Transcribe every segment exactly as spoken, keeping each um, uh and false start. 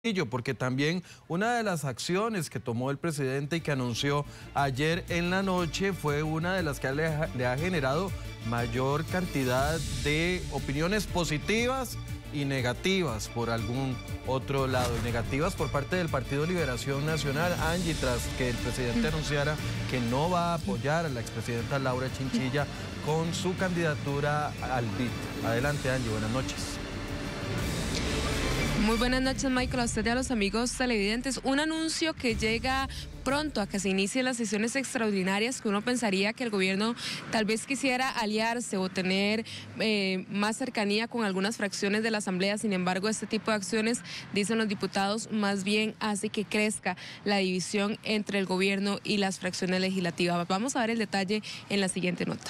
Porque también una de las acciones que tomó el presidente y que anunció ayer en la noche fue una de las que le ha, le ha generado mayor cantidad de opiniones positivas y negativas por algún otro lado, y negativas por parte del Partido Liberación Nacional. Angie, tras que el presidente anunciara que no va a apoyar a la expresidenta Laura Chinchilla con su candidatura al B I D. Adelante, Angie, buenas noches. Muy buenas noches, Michael, a usted y a los amigos televidentes. Un anuncio que llega pronto a que se inicien las sesiones extraordinarias, que uno pensaría que el gobierno tal vez quisiera aliarse o tener eh, más cercanía con algunas fracciones de la Asamblea. Sin embargo, este tipo de acciones, dicen los diputados, más bien hace que crezca la división entre el gobierno y las fracciones legislativas. Vamos a ver el detalle en la siguiente nota.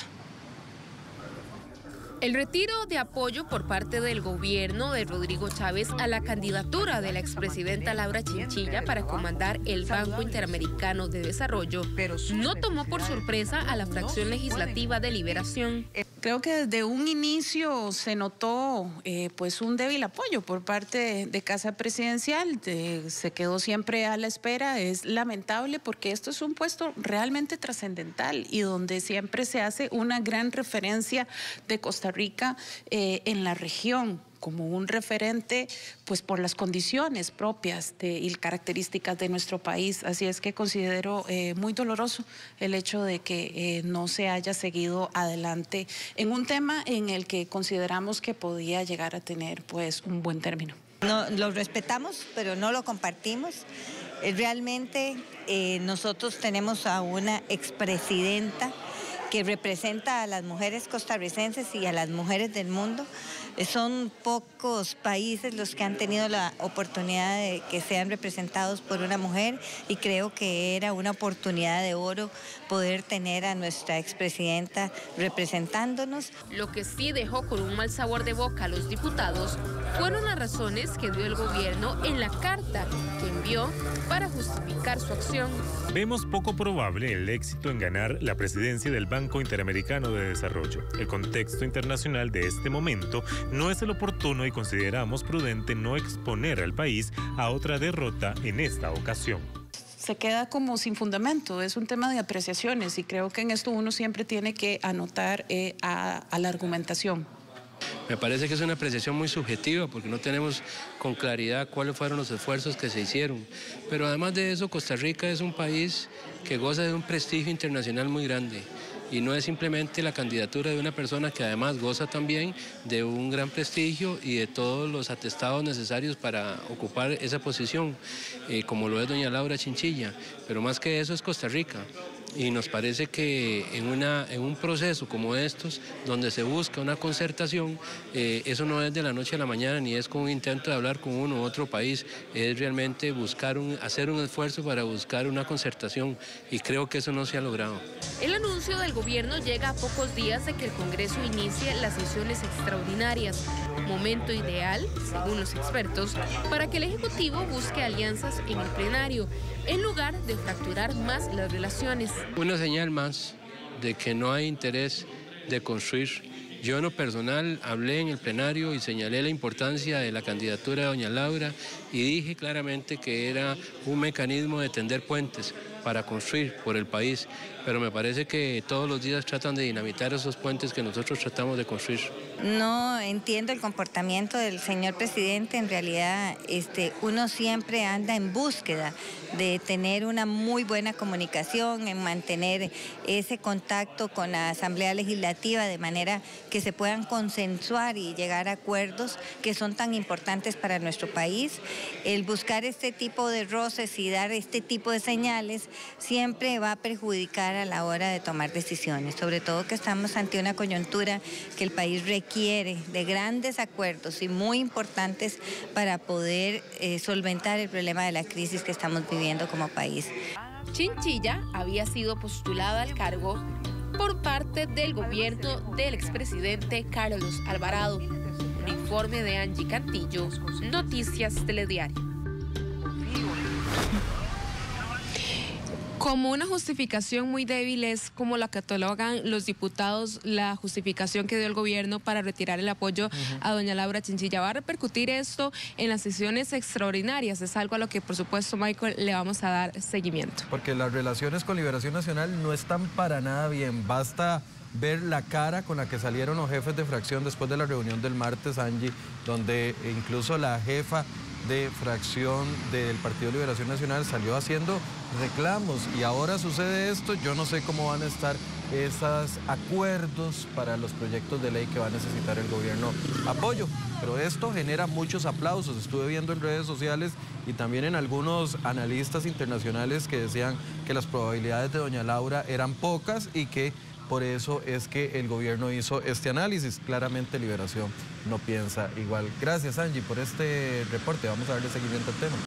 El retiro de apoyo por parte del gobierno de Rodrigo Chávez a la candidatura de la expresidenta Laura Chinchilla para comandar el Banco Interamericano de Desarrollo no tomó por sorpresa a la fracción legislativa de Liberación. Creo que desde un inicio se notó eh, pues un débil apoyo por parte de, de Casa Presidencial, de, se quedó siempre a la espera. Es lamentable porque esto es un puesto realmente trascendental y donde siempre se hace una gran referencia de Costa Rica eh, en la región, como un referente, pues por las condiciones propias de, y características de nuestro país. Así es que considero eh, muy doloroso el hecho de que eh, no se haya seguido adelante en un tema en el que consideramos que podía llegar a tener pues un buen término. No, lo respetamos, pero no lo compartimos. Eh, realmente eh, nosotros tenemos a una expresidenta que representa a las mujeres costarricenses y a las mujeres del mundo. Son pocos países los que han tenido la oportunidad de que sean representados por una mujer y creo que era una oportunidad de oro poder tener a nuestra expresidenta representándonos. Lo que sí dejó con un mal sabor de boca a los diputados fueron las razones que dio el gobierno en la carta que envió para justificar su acción. Vemos poco probable el éxito en ganar la presidencia del Banco Interamericano de Desarrollo. El contexto internacional de este momento no es el oportuno y consideramos prudente no exponer al país a otra derrota en esta ocasión. Se queda como sin fundamento, es un tema de apreciaciones y creo que en esto uno siempre tiene que anotar eh, a, a la argumentación. Me parece que es una apreciación muy subjetiva porque no tenemos con claridad cuáles fueron los esfuerzos que se hicieron. Pero además de eso, Costa Rica es un país que goza de un prestigio internacional muy grande. Y no es simplemente la candidatura de una persona que además goza también de un gran prestigio y de todos los atestados necesarios para ocupar esa posición, eh, como lo es doña Laura Chinchilla. Pero más que eso es Costa Rica. Y nos parece que en, una, en un proceso como estos, donde se busca una concertación, eh, eso no es de la noche a la mañana, ni es con un intento de hablar con uno u otro país, es realmente buscar un, hacer un esfuerzo para buscar una concertación, y creo que eso no se ha logrado. El anuncio del gobierno llega a pocos días de que el Congreso inicie las sesiones extraordinarias, momento ideal, según los expertos, para que el Ejecutivo busque alianzas en el plenario, en lugar de fracturar más las relaciones. Una señal más de que no hay interés de construir. Yo en lo personal hablé en el plenario y señalé la importancia de la candidatura de doña Laura y dije claramente que era un mecanismo de tender puentes para construir por el país, pero me parece que todos los días tratan de dinamitar esos puentes que nosotros tratamos de construir. No entiendo el comportamiento del señor presidente. En realidad este, uno siempre anda en búsqueda de tener una muy buena comunicación, en mantener ese contacto con la Asamblea Legislativa de manera que se puedan consensuar y llegar a acuerdos que son tan importantes para nuestro país. El buscar este tipo de roces y dar este tipo de señales siempre va a perjudicar a la hora de tomar decisiones, sobre todo que estamos ante una coyuntura que el país requiere de grandes acuerdos y muy importantes para poder eh, solventar el problema de la crisis que estamos viviendo como país. Chinchilla había sido postulada al cargo por parte del gobierno del expresidente Carlos Alvarado. Un informe de Angie Cantillo, Noticias Telediario. Como una justificación muy débil es como la catalogan los diputados la justificación que dio el gobierno para retirar el apoyo uh-huh. a doña Laura Chinchilla. ¿Va a repercutir esto en las sesiones extraordinarias? Es algo a lo que, por supuesto, Michael, le vamos a dar seguimiento. Porque las relaciones con Liberación Nacional no están para nada bien. Basta ver la cara con la que salieron los jefes de fracción después de la reunión del martes, Angie, donde incluso la jefa de fracción del Partido Liberación Nacional salió haciendo reclamos y ahora sucede esto. Yo no sé cómo van a estar esos acuerdos para los proyectos de ley que va a necesitar el gobierno apoyo, pero esto genera muchos aplausos. Estuve viendo en redes sociales y también en algunos analistas internacionales que decían que las probabilidades de doña Laura eran pocas y que por eso es que el gobierno hizo este análisis. Claramente Liberación no piensa igual. Gracias, Angie, por este reporte. Vamos a darle seguimiento al tema.